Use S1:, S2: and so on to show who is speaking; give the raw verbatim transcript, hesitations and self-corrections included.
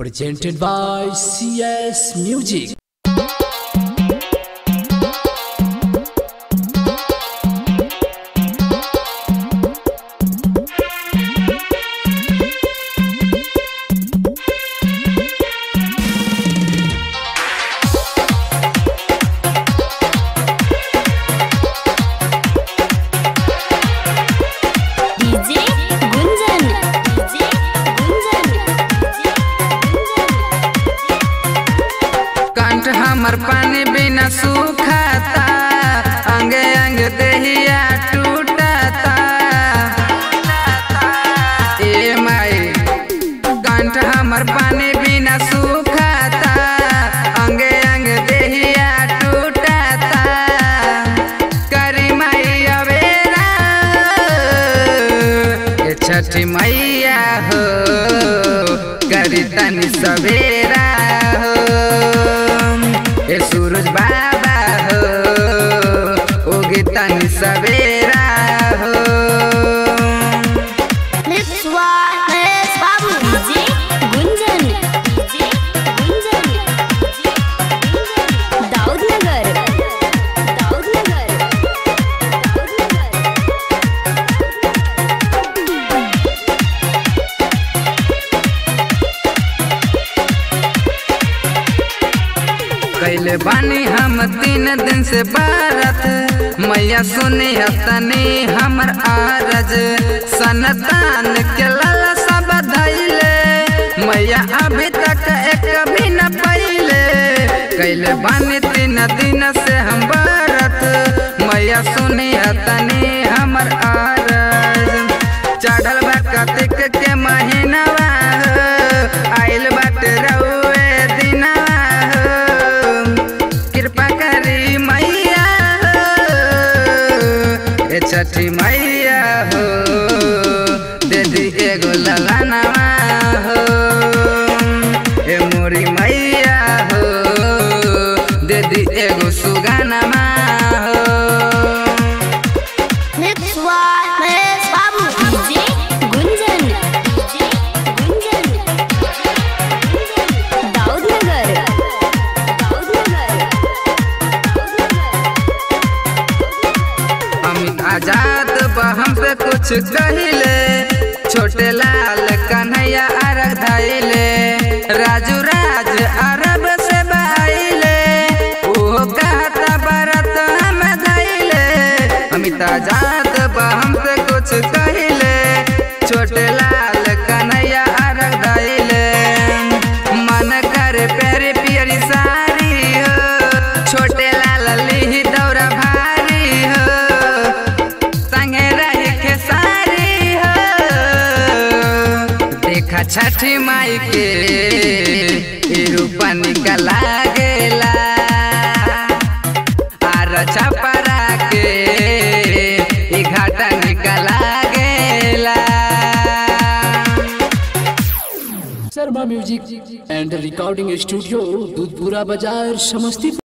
S1: presented by C S Music.
S2: हमर पानी बिना सूखाता, अंगे अंगे देहिया टूटाता। ए माई कंठ हमर पानी बिना सूखाता, अंगे अंगे देहिया टूटाता। करी माई अवेरा ए छठी मैया हो, करी तनी सवेरा हो। ए सूरज बाबा हो, ओगे तनी सवेरा हो। कैले बानी हम तीन दिन से बारत, मैया सुनी हतनी हमर आरज। सनतान के लाला सब धैले, मैया अभी तक एक भी न पहिले। कैले बानी तीन दिन से हम बारत, मैया सुनी हतनी हमर आरज। चढ़ल बा कार्तिक के महीनावा, आइल बाटे रउए दिनावा। छठी मैया हो, दे दी एगो ललनवा हो। ए मोरी मैया हो, दे दी एगो सुगनवा हो। आजाद बहम पे कुछ कहिले, छोटे लाल कन्हैया अरग धैले। राजू राज अरब से बहले, वो कहता बरत हम धैले। अमित आजाद बहम पे कुछ कहिले, छोटे लाल कन्हैया अरग धैले। मन करे प्यारी प्यारी सारी हो, छोटे लाल ली दौरा भारी हो। देखा छठी माई के रूपा निकला गेला, आर छपरा के घाटा निकला गेला।
S1: Sharma music and recording studio, Dudhpura बाजार, समस्तीपुर।